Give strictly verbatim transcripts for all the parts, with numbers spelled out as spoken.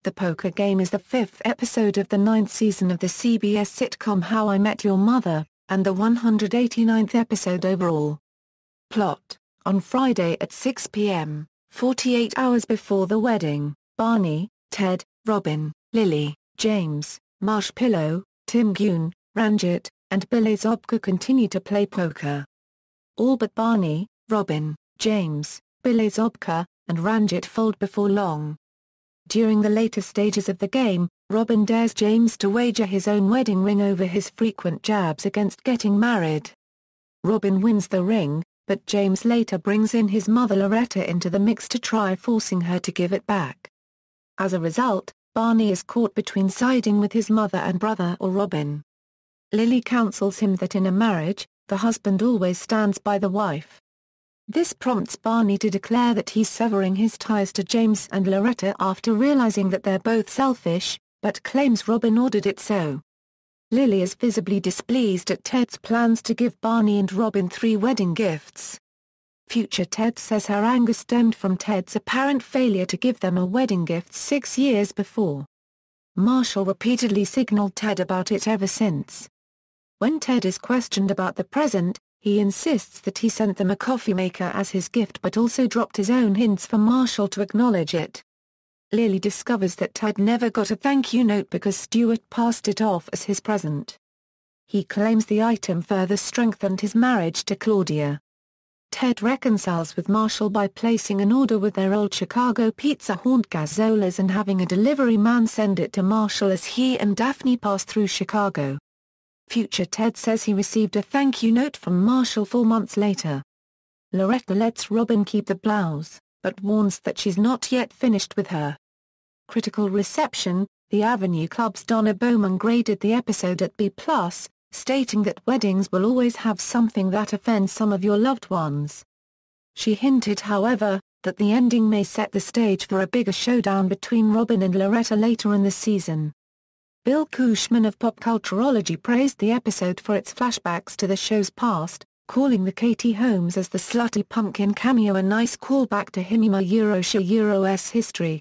The Poker Game is the fifth episode of the ninth season of the C B S sitcom How I Met Your Mother, and the one hundred eighty-ninth episode overall. Plot: on Friday at six p m, forty-eight hours before the wedding, Barney, Ted, Robin, Lily, James, Marshpillow, Tim Gunn, Ranjit, and Billy Zobka continue to play poker. All but Barney, Robin, James, Billy Zobka, and Ranjit fold before long. During the later stages of the game, Robin dares James to wager his own wedding ring over his frequent jabs against getting married. Robin wins the ring, but James later brings in his mother Loretta into the mix to try forcing her to give it back. As a result, Barney is caught between siding with his mother and brother or Robin. Lily counsels him that in a marriage, the husband always stands by the wife. This prompts Barney to declare that he's severing his ties to James and Loretta after realizing that they're both selfish, but claims Robin ordered it so. Lily is visibly displeased at Ted's plans to give Barney and Robin three wedding gifts. Future Ted says her anger stemmed from Ted's apparent failure to give them a wedding gift six years before. Marshall repeatedly signaled Ted about it ever since. When Ted is questioned about the present, he insists that he sent them a coffee maker as his gift but also dropped his own hints for Marshall to acknowledge it. Lily discovers that Ted never got a thank you note because Stewart passed it off as his present. He claims the item further strengthened his marriage to Claudia. Ted reconciles with Marshall by placing an order with their old Chicago pizza haunt Gazzolas and having a delivery man send it to Marshall as he and Daphne pass through Chicago. Future Ted says he received a thank you note from Marshall four months later. Loretta lets Robin keep the blouse, but warns that she's not yet finished with her. Critical reception: The Avenue Club's Donna Bowman graded the episode at B plus, stating that weddings will always have something that offends some of your loved ones. She hinted, however, that the ending may set the stage for a bigger showdown between Robin and Loretta later in the season. Bill Cushman of Pop Culturology praised the episode for its flashbacks to the show's past, calling the Katie Holmes as the Slutty Pumpkin cameo a nice callback to Himima Eurosha Euro's history.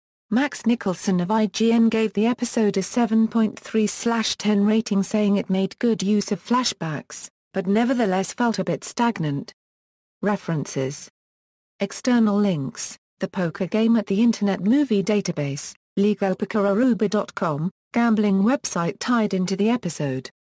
Max Nicholson of I G N gave the episode a seven point three out of ten rating, saying it made good use of flashbacks, but nevertheless felt a bit stagnant. References. External links: The Poker Game at the Internet Movie Database, legalpokeraruba dot com, gambling website tied into the episode.